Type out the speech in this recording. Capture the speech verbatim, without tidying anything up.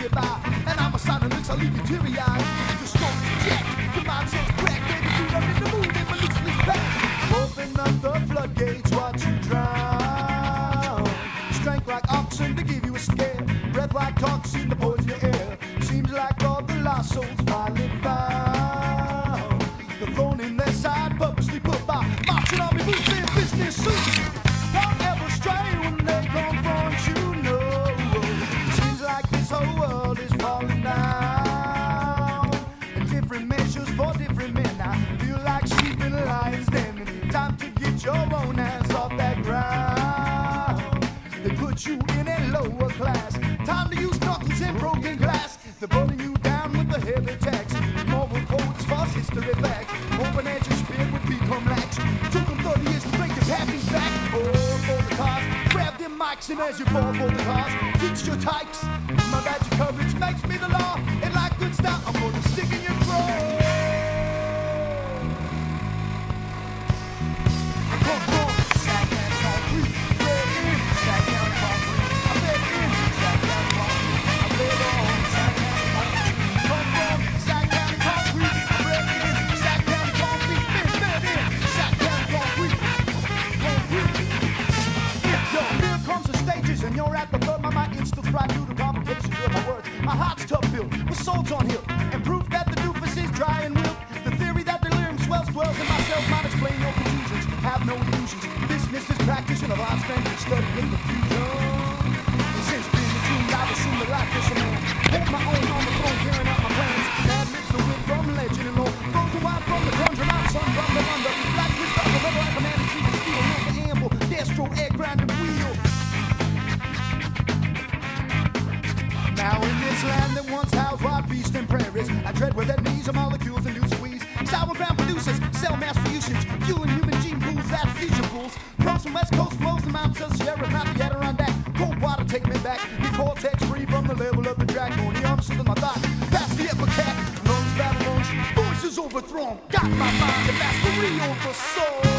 nearby. And I'm a sign of looks, I'll leave you teary-eyed. The storm's jet, the mind's so cracked, baby, dude, I'm in the mood, and my loosely packed. Open up the floodgates, watch you drown. Strength like oxen to give you a scare. Breath like toxin to poison your air. Seems like all the lost souls finally found. The thorn in their side, purposely put by marching army boots in business suits. Don't ever stray when they confront you, no. Seems like this whole world is falling down. And different measures for different men. I feel like sheep in lions standing. Time to get your own ass off that ground. They put you in a lower class. Time to use knuckles and broken glass. They're pulling you down with the heavy tax. Moral quotes, false history facts. Hoping that your spirit would become lax. Took them thirty years to break your happy back. Oh, for the cars. Grab them mics and as you fall for the cars, fix your tykes. My badge of courage makes me the law. And like good stuff, I'm gonna stick in your throat. And you're at the third, my mind instill right through the complications of my words. My heart's tough built, with swords on hilt, and proof that the doofus is dry and wilt. The theory that delirium swells, dwells in myself might explain your confusions. Have no illusions. Business is practitioner of arts, strength, and study in confusion. Since being the truth, I've assumed the life is a man. Hold my own on the throne, carrying out my plans. Bad lips the wit from legend and lore. Frozen wide from the conjure, my son from the under. Black whisper, the rubber like a man in tree, steel, milk and amble, destro, egg, grind, and wheel. Now in this land that once housed wild beasts and prairies, I tread where that knees are molecules and do squeeze. Sour ground producers, cell mass fusions, fueling human gene pools, that's fusion pools. Pros from west coast flows, the mountains, Sierra, not the Adirondack. Cold water, take me back. Me cortex free from the level of the dragon. The answer to my thought, past the epicat. Lungs, battle lungs, voices overthrown. Got my mind, and that's the real the soul.